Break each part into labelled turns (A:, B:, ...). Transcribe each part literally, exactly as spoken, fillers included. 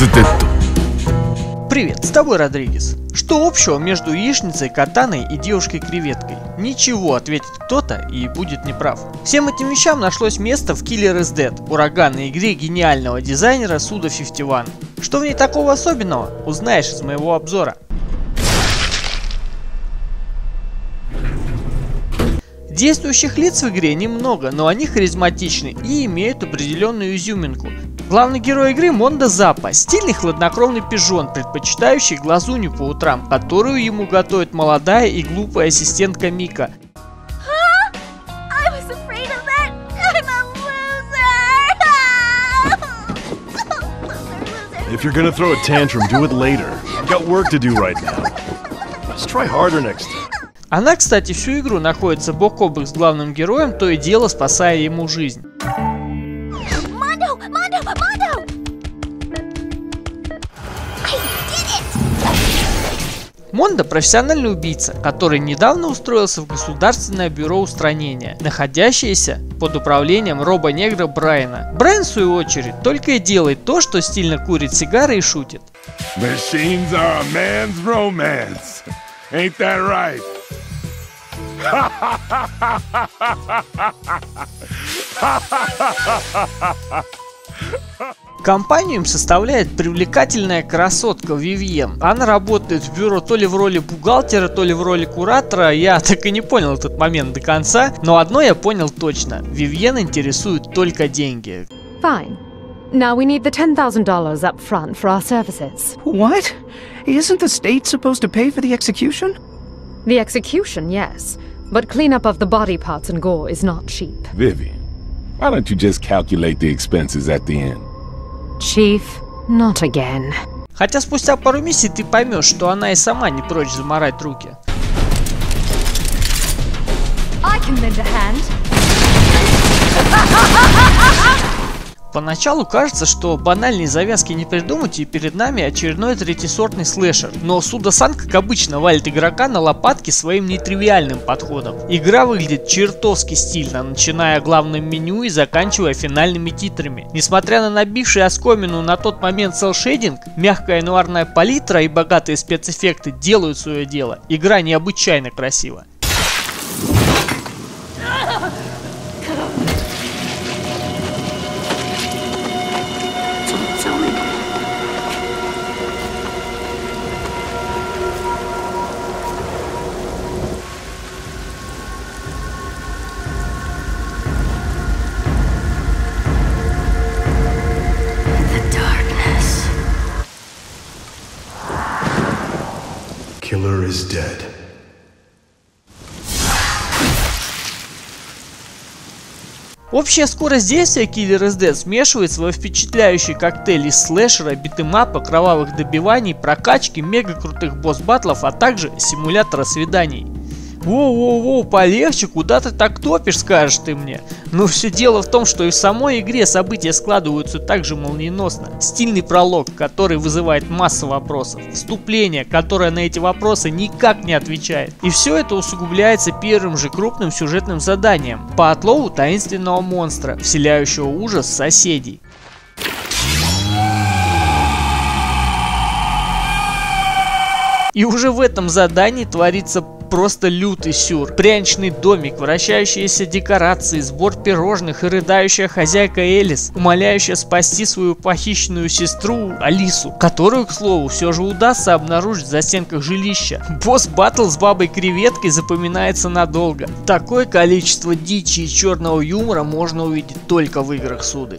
A: Привет, с тобой Родригес. Что общего между яичницей, катаной и девушкой-креветкой? Ничего, ответит кто-то и будет неправ. Всем этим вещам нашлось место в Killer is Dead, ураганной игре гениального дизайнера Суда пятьдесят один. Что в ней такого особенного, узнаешь из моего обзора. Действующих лиц в игре немного, но они харизматичны и имеют определенную изюминку. Главный герой игры Мондо Заппа, стильный хладнокровный пижон, предпочитающий глазунью по утрам, которую ему готовит молодая и глупая ассистентка Мика.
B: If you're gonna throw a tantrum, do it later. I've got work to do right now. Just try harder next time.
A: Она, кстати, всю игру находится бок о бок с главным героем, то и дело спасая ему жизнь. Мондо – профессиональный убийца, который недавно устроился в Государственное бюро устранения, находящееся под управлением робо-негра Брайана. Брайан, в свою очередь, только и делает то, что стильно курит сигары и шутит.
C: Machines are a man's romance. Ain't that right?
A: Компанию им составляет привлекательная красотка Вивьен. Она работает в бюро то ли в роли бухгалтера, то ли в роли куратора. Я так и не понял этот момент до конца, но одно я понял точно. Вивьен интересует только деньги.
D: Fine. Now we need the ten thousand dollars up front for our services.
E: What? Isn't the state supposed to pay for the execution?
D: The execution, yes. But cleanup of the body parts and gore is not cheap.
C: Vivian, why don't you just calculate the expenses at the end?
D: Chief, not again.
A: Хотя спустя пару миссий ты поймешь, что она и сама не прочь замарать руки.
D: I can lend a hand.
A: Поначалу кажется, что банальные завязки не придумать, и перед нами очередной третьесортный слэшер. Но Суда-сан, как обычно, валит игрока на лопатки своим нетривиальным подходом. Игра выглядит чертовски стильно, начиная главным меню и заканчивая финальными титрами. Несмотря на набивший оскомину на тот момент селшейдинг, мягкая нуарная палитра и богатые спецэффекты делают свое дело. Игра необычайно красива.
B: Killer is dead.
A: Общая скорость действия Killer is Dead смешивает свой впечатляющий коктейль из слэшера, битэмапа, кровавых добиваний, прокачки, мега крутых босс-баттлов, а также симулятора свиданий. Воу-воу-воу, полегче, куда ты так топишь, скажешь ты мне? Но все дело в том, что и в самой игре события складываются так же молниеносно. Стильный пролог, который вызывает массу вопросов. Вступление, которое на эти вопросы никак не отвечает. И все это усугубляется первым же крупным сюжетным заданием по отлову таинственного монстра, вселяющего ужас соседей. И уже в этом задании творится просто лютый сюр. Пряничный домик, вращающиеся декорации, сбор пирожных и рыдающая хозяйка Элис, умоляющая спасти свою похищенную сестру Алису, которую, к слову, все же удастся обнаружить в застенках жилища. Босс-баттл с бабой-креветкой запоминается надолго. Такое количество дичи и черного юмора можно увидеть только в играх Суды.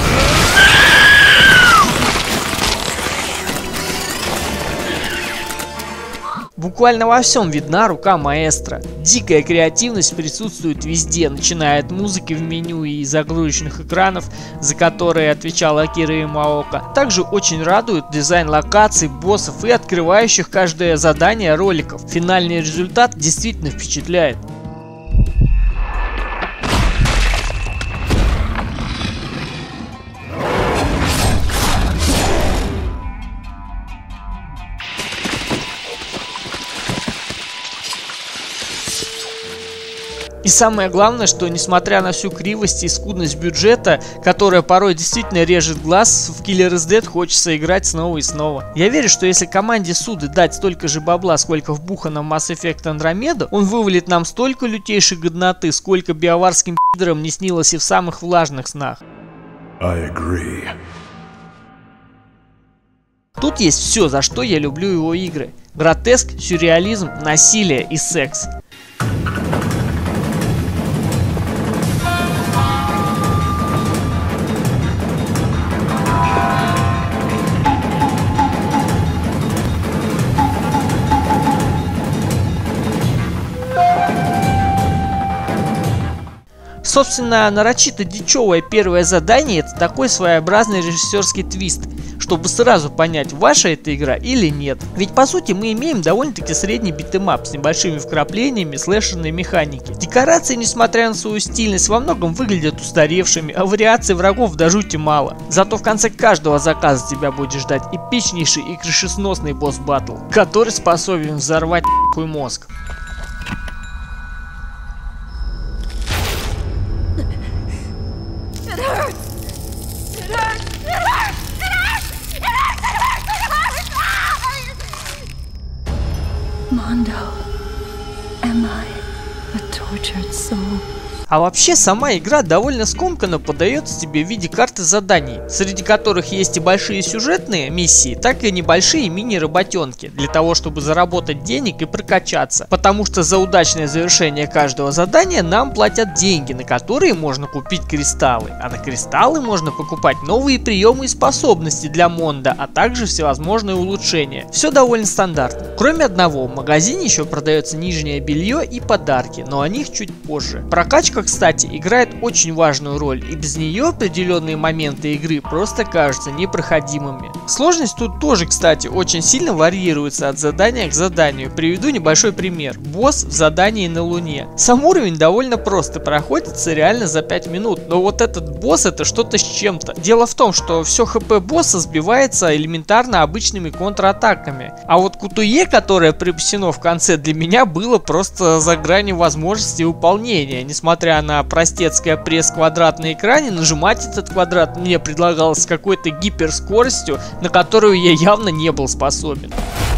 A: Буквально во всем видна рука маэстро. Дикая креативность присутствует везде, начиная от музыки в меню и загрузочных экранов, за которые отвечала Акира Ямаока. Также очень радует дизайн локаций, боссов и открывающих каждое задание роликов. Финальный результат действительно впечатляет. И самое главное, что несмотря на всю кривость и скудность бюджета, которая порой действительно режет глаз, в Killer is Dead хочется играть снова и снова. Я верю, что если команде Суды дать столько же бабла, сколько вбухано в Mass Effect Andromeda, он вывалит нам столько лютейшей годноты, сколько биоварским пидорам не снилось и в самых влажных снах.
B: I agree.
A: Тут есть все, за что я люблю его игры. Гротеск, сюрреализм, насилие и секс. Собственно, нарочито дичевое первое задание — это такой своеобразный режиссерский твист, чтобы сразу понять, ваша это игра или нет. Ведь по сути мы имеем довольно-таки средний битэмап с небольшими вкраплениями слэшерной механики. Декорации, несмотря на свою стильность, во многом выглядят устаревшими, а вариаций врагов до жути мало. Зато в конце каждого заказа тебя будет ждать эпичнейший и крышесносный босс-баттл, который способен взорвать нахуй мозг.
F: Mondo, am I a tortured soul?
A: А вообще сама игра довольно скомканно подается тебе в виде карты заданий, среди которых есть и большие сюжетные миссии, так и небольшие мини-работенки, для того чтобы заработать денег и прокачаться, потому что за удачное завершение каждого задания нам платят деньги, на которые можно купить кристаллы, а на кристаллы можно покупать новые приемы и способности для Монда, а также всевозможные улучшения. Все довольно стандартно. Кроме одного, в магазине еще продается нижнее белье и подарки, но о них чуть позже. Прокачка, кстати, играет очень важную роль, и без нее определенные моменты игры просто кажутся непроходимыми. Сложность тут тоже, кстати, очень сильно варьируется от задания к заданию. Приведу небольшой пример. Босс в задании на Луне. Сам уровень довольно просто, проходится реально за пять минут, но вот этот босс — это что-то с чем-то. Дело в том, что все хп босса сбивается элементарно обычными контратаками, а вот кутуе, которое припасено в конце, для меня было просто за гранью возможности выполнения. Несмотря на простецкое пресс-квадрат на экране, нажимать этот квадрат мне предлагалось с какой-то гиперскоростью, на которую я явно не был способен.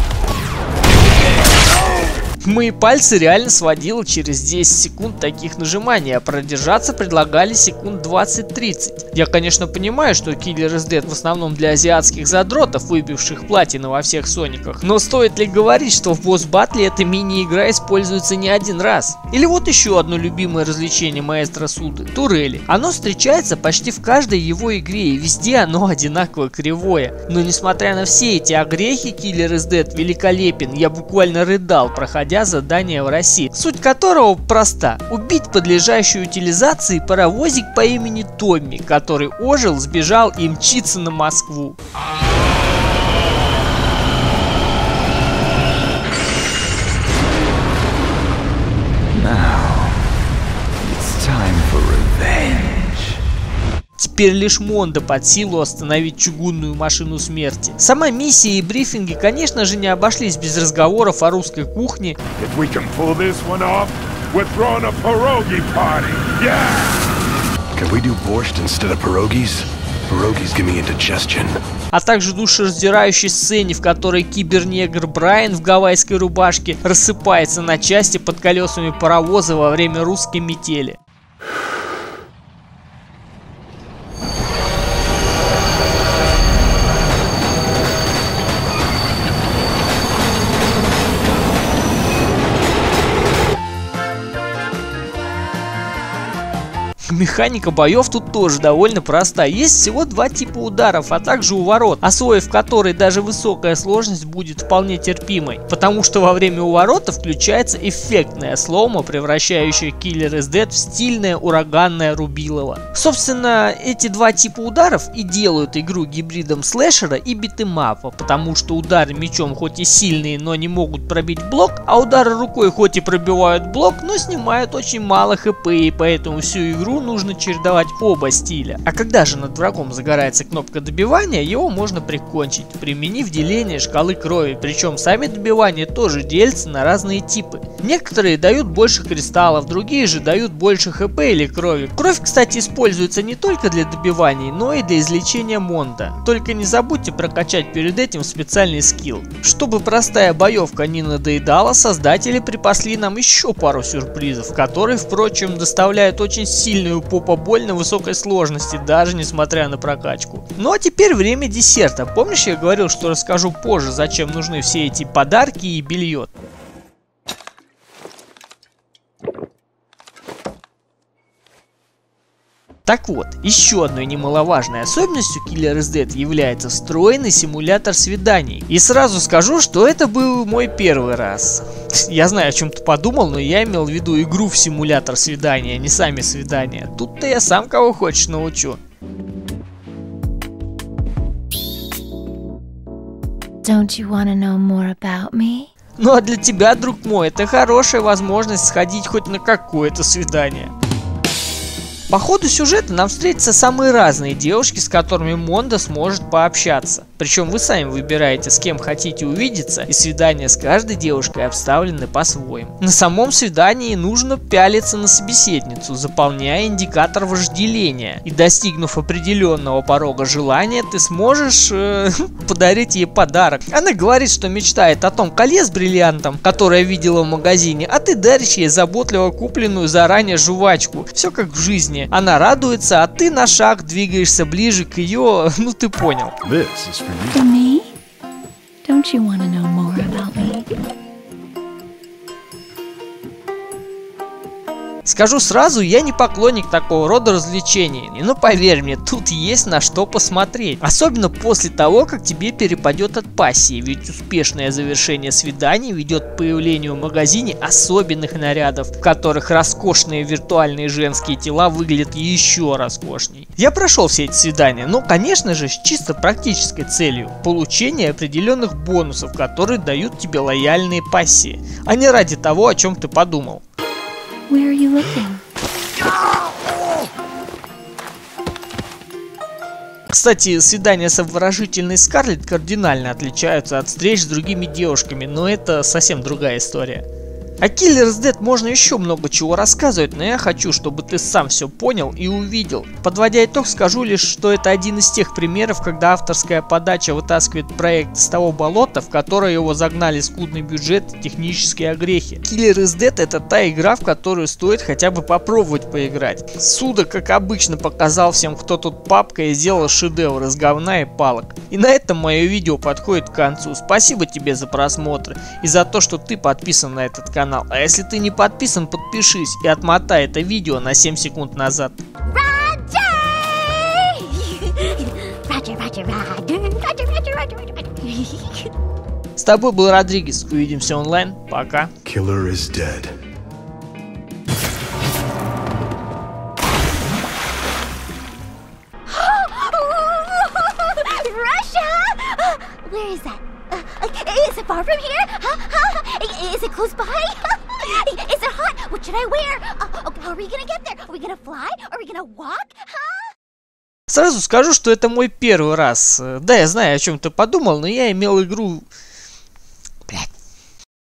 A: Мои пальцы реально сводило через десять секунд таких нажиманий, а продержаться предлагали секунд двадцать-тридцать. Я, конечно, понимаю, что Killer is Dead в основном для азиатских задротов, выбивших платину во всех сониках, но стоит ли говорить, что в босс-баттле эта мини-игра используется не один раз? Или вот еще одно любимое развлечение маэстро Суды — турели. Оно встречается почти в каждой его игре, и везде оно одинаково кривое. Но несмотря на все эти огрехи, Killer is Dead великолепен. Я буквально рыдал, проходя задание в России, суть которого проста: убить подлежащую утилизации паровозик по имени Томми, который ожил, сбежал и мчится на Москву. Теперь лишь Мондо под силу остановить чугунную машину смерти. Сама миссия и брифинги, конечно же, не обошлись без разговоров о русской кухне. А также душераздирающей сцене, в которой кибернегр Брайан в гавайской рубашке рассыпается на части под колесами паровоза во время русской метели. Механика боев тут тоже довольно проста. Есть всего два типа ударов, а также уворот, освоив который даже высокая сложность будет вполне терпимой, потому что во время уворота включается эффектная слома, превращающая Killer is Dead в стильное ураганное рубилово. Собственно, эти два типа ударов и делают игру гибридом слэшера и битэмапа, потому что удары мечом хоть и сильные, но не могут пробить блок, а удары рукой хоть и пробивают блок, но снимают очень мало хп, и поэтому всю игру бою нужно чередовать оба стиля. А когда же над врагом загорается кнопка добивания, его можно прикончить, применив деление шкалы крови. Причем сами добивания тоже делятся на разные типы. Некоторые дают больше кристаллов, другие же дают больше хп или крови. Кровь, кстати, используется не только для добиваний, но и для излечения монда. Только не забудьте прокачать перед этим специальный скилл. Чтобы простая боевка не надоедала, создатели припасли нам еще пару сюрпризов, которые, впрочем, доставляют очень сильную попа-боль на высокой сложности, даже несмотря на прокачку. Ну а теперь время десерта. Помнишь, я говорил, что расскажу позже, зачем нужны все эти подарки и белье? Так вот, еще одной немаловажной особенностью Killer is Dead является встроенный симулятор свиданий. И сразу скажу, что это был мой первый раз. Я знаю, о чем ты подумал, но я имел в виду игру в симулятор свидания, а не сами свидания. Тут-то я сам кого хочешь научу.
F: Don't you want to know more about me?
A: Ну а для тебя, друг мой, это хорошая возможность сходить хоть на какое-то свидание. По ходу сюжета нам встретятся самые разные девушки, с которыми Мондо сможет пообщаться. Причем вы сами выбираете, с кем хотите увидеться, и свидания с каждой девушкой обставлены по-своему. На самом свидании нужно пялиться на собеседницу, заполняя индикатор вожделения. И достигнув определенного порога желания, ты сможешь э, подарить ей подарок. Она говорит, что мечтает о том колье с бриллиантом, которое видела в магазине, а ты даришь ей заботливо купленную заранее жвачку. Все как в жизни. Она радуется, а ты на шаг двигаешься ближе к ее, ну ты понял.
B: This is for you.
F: For me? Don't you want to know more about me?
A: Скажу сразу, я не поклонник такого рода развлечений, но поверь мне, тут есть на что посмотреть. Особенно после того, как тебе перепадет от пассии, ведь успешное завершение свиданий ведет к появлению в магазине особенных нарядов, в которых роскошные виртуальные женские тела выглядят еще роскошней. Я прошел все эти свидания, но конечно же с чисто практической целью – получения определенных бонусов, которые дают тебе лояльные пассии, а не ради того, о чем ты подумал.
F: Where are you looking?
A: Кстати, свидания с обворожительной Скарлетт кардинально отличаются от встреч с другими девушками, но это совсем другая история. О Killer is Dead можно еще много чего рассказывать, но я хочу, чтобы ты сам все понял и увидел. Подводя итог, скажу лишь, что это один из тех примеров, когда авторская подача вытаскивает проект с того болота, в которое его загнали скудный бюджет и технические огрехи. Killer is Dead — это та игра, в которую стоит хотя бы попробовать поиграть. Суда, как обычно, показал всем, кто тут папка, и сделал шедевр из говна и палок. И на этом мое видео подходит к концу. Спасибо тебе за просмотр и за то, что ты подписан на этот канал. А если ты не подписан, подпишись и отмотай это видео на семь секунд назад. С тобой был Родригес. Увидимся онлайн. Пока.
B: Killer is dead.
G: Russia? Where is that? Uh, is it far from here? Huh? Huh? Is it close by? Is it hot? What should I wear? Uh, okay, how are we gonna get there? Are we gonna fly? Are we gonna walk? Huh?
A: Сразу скажу, что это мой первый раз. Да, я знаю, о чем ты подумал, но я имел игру